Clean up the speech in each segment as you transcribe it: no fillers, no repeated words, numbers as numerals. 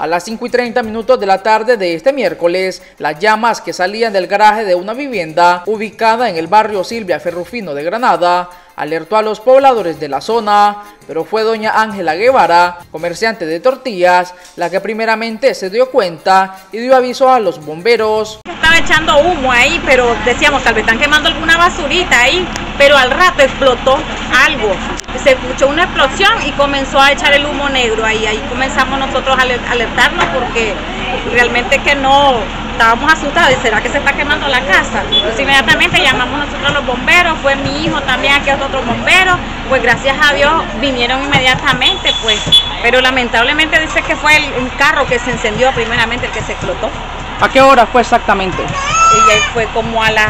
A las 5:30 de la tarde de este miércoles, las llamas que salían del garaje de una vivienda ubicada en el barrio Silvia Ferrufino de Granada alertó a los pobladores de la zona, pero fue doña Ángela Guevara, comerciante de tortillas, la que primeramente se dio cuenta y dio aviso a los bomberos. Estaba echando humo ahí, pero decíamos, tal vez están quemando alguna basurita ahí, pero al rato explotó algo. Se escuchó una explosión y comenzó a echar el humo negro ahí. Ahí comenzamos nosotros a alertarnos porque realmente que no, estábamos asustados. ¿Será que se está quemando la casa? Entonces inmediatamente llamamos nosotros a los bomberos, fue mi hijo también, aquí otros bomberos, pues gracias a Dios vinieron inmediatamente, pues, pero lamentablemente dice que fue el carro que se encendió primeramente, el que se explotó. ¿A qué hora fue exactamente? Ella fue como a las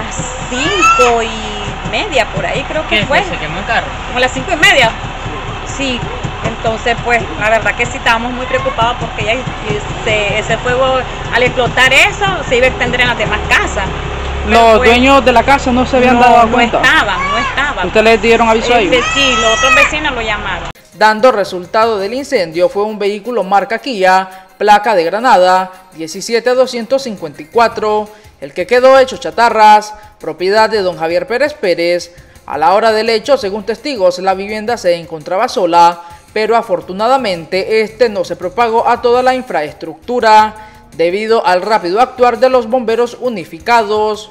5:30 por ahí, creo que fue. ¿Se quemó el carro? Como a las 5:30. Sí, entonces pues la verdad que sí estábamos muy preocupados porque ya ese fuego al explotar eso se iba a extender en las demás casas. ¿Los dueños de la casa no se habían dado cuenta? No estaban. ¿Ustedes les dieron aviso a ellos? Sí, los otros vecinos lo llamaron. Dando resultado del incendio fue un vehículo marca Kia, placa de Granada, 17254, el que quedó hecho chatarras, propiedad de don Javier Pérez Pérez. A la hora del hecho, según testigos, la vivienda se encontraba sola, pero afortunadamente este no se propagó a toda la infraestructura, debido al rápido actuar de los bomberos unificados.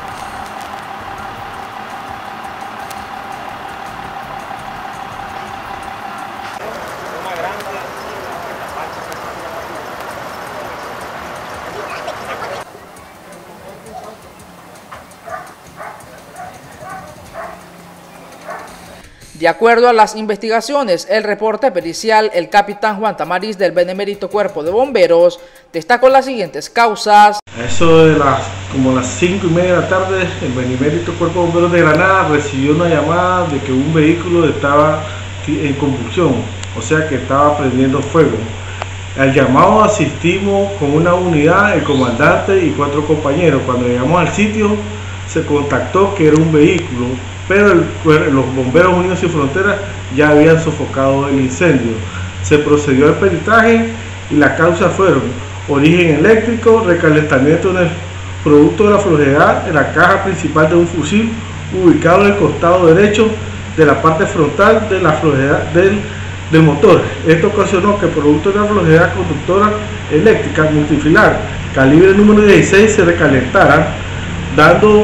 De acuerdo a las investigaciones, el reporte pericial, el capitán Juan Tamariz del Benemérito Cuerpo de Bomberos destacó las siguientes causas. Eso de como las 5:30 de la tarde, el Benemérito Cuerpo de Bomberos de Granada recibió una llamada de que un vehículo estaba en combustión, o sea que estaba prendiendo fuego. Al llamado asistimos con una unidad, el comandante y 4 compañeros. Cuando llegamos al sitio se contactó que era un vehículo, pero los bomberos unidos sin fronteras ya habían sofocado el incendio. Se procedió al peritaje y las causas fueron origen eléctrico, recalentamiento en el producto de la flojedad en la caja principal de un fusil ubicado en el costado derecho de la parte frontal de la flojedad del motor. Esto ocasionó que el producto de la flojedad conductora eléctrica multifilar calibre número 16 se recalentara, dando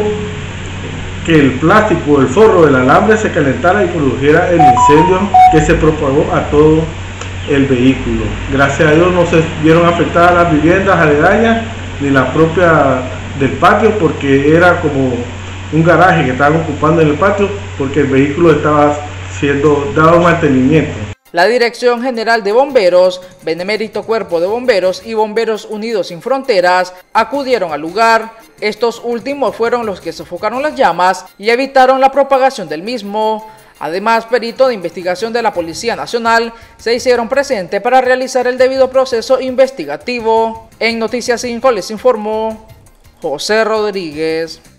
que el plástico o el forro del alambre se calentara y produjera el incendio que se propagó a todo el vehículo. Gracias a Dios no se vieron afectadas las viviendas aledañas ni la propia del patio, porque era como un garaje que estaban ocupando en el patio porque el vehículo estaba siendo dado mantenimiento. La Dirección General de Bomberos, Benemérito Cuerpo de Bomberos y Bomberos Unidos Sin Fronteras acudieron al lugar. Estos últimos fueron los que sofocaron las llamas y evitaron la propagación del mismo. Además, peritos de investigación de la Policía Nacional se hicieron presentes para realizar el debido proceso investigativo. En Noticias 5 les informó José Rodríguez.